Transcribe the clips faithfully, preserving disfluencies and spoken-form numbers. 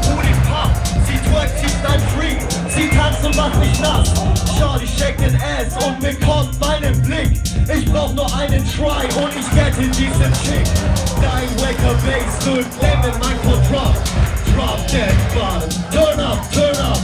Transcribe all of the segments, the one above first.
Booty Pump, sie twerkt, sie ist ein Freak, sie tanzt und macht mich nass. Shorty shake den Ass und bekommt meinen Blick. Ich brauch nur einen Try und ich rette diese Chick. Dein wacker Bass wird Leben in mein Drop. Drop that bottom, turn up, turn up.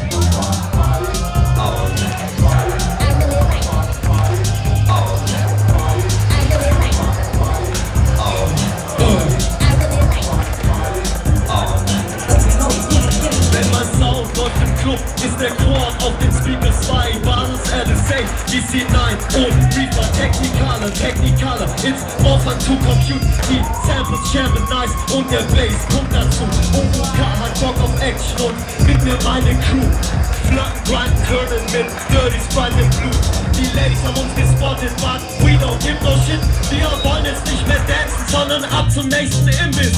Ist der Chord auf den Speaker zwei, Basis L S A, D C neun und Reaper, Technicolor, Technicolor, it's more fun to compute, die Samples jammen nice und der Bass kommt dazu. O U K hat Bock auf Action und mit mir meine Crew, Flirten, grinden, turnen mit Dirty Sprite im Blut. Die Ladies haben uns gespottet, but we don't give no shit. Wir wollen jetzt nicht mehr dancen, sondern ab zum nächsten Imbiss.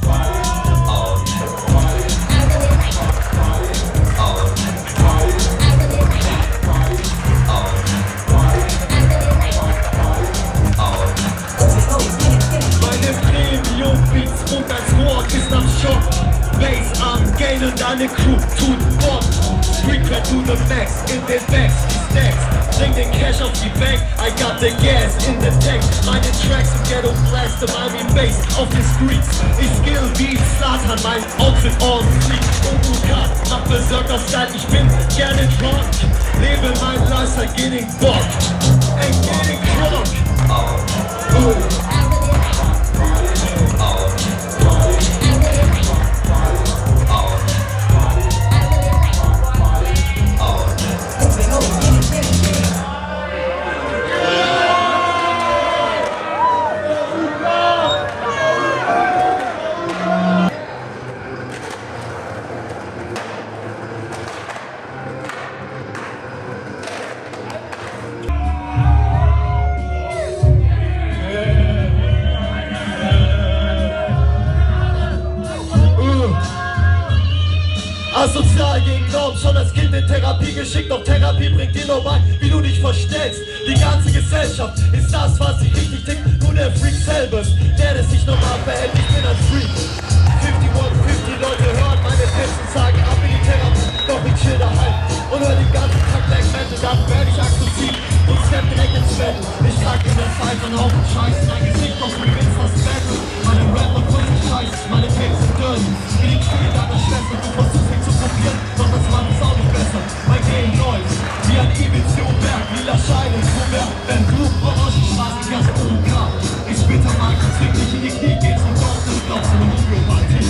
Bass am Gain und deine Crew tut Bock. Street cred to the max, in den Bags, die Stacks. Bring den Cash auf die Bank, I got the gas in the tank. Meine Tracks im Ghetto blast, Miami Bass auf den Streets. Ich skill wie Slatan, mein Outfit on fleek. O U K, mach Berserker Style, ich bin gerne drunk. Lebe mein Lifestyle, getting Bock and getting crunk. Oh, oh. Asozial gegen Norm, schon als Kind in Therapie geschickt, doch Therapie bringt dir nur bei, wie du dich verstellst. Die ganze Gesellschaft ist das, was sich richtig tickt, nur der Freak selber, der das sich normal verhält, ich bin ein Freak. fünfzig, fünfzig Leute hören meine Texte, sagen ab in die Therapie, doch ich chill daheim und hör den ganzen Tag Black Metal, dann werde ich aggressiv und step direkt ins Bett. Ich trag in der Zeit und auf den Scheiß, mein Gesicht, doch du willst das Battle. Meine Rapper kurzen Scheiß, meine Tapes sind dirty, wie die Kühe deiner Schwester, du versuchst mich zu probieren, doch das Mann ist auch nicht besser. Mein Game läuft, wie ein Ibiza-Berg, lila Scheine, so mehr, wenn du Orangenstraße, ganz O U K. Ich bitte mal, zwing dich in die Knie, geht's und doch, das glaubst du nicht für Partie.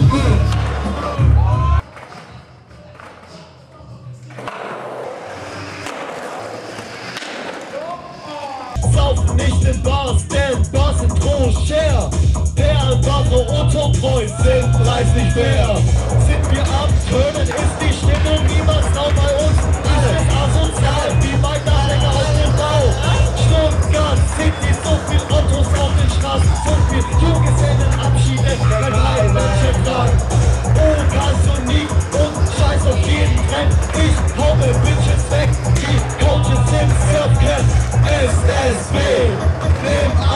Saufen nicht in Bars, denn Bars sind Drohshare. Perlen, Waffe und Treu sind preislich fair. Sind wir am Turnen, ist die Stimmung niemals rau bei uns. Alles asozial, wie mein Nachdenker aus dem Bau. Stuttgart City, so viel Ottos auf den Straßen, so viel Junggesellenabschiede, wenn drei Menschen fragen. Oh, kannst du nie und scheiß auf jeden Trend. Ich hau mir Bitches weg, die Coaches im Surfcamp. S S B, nimm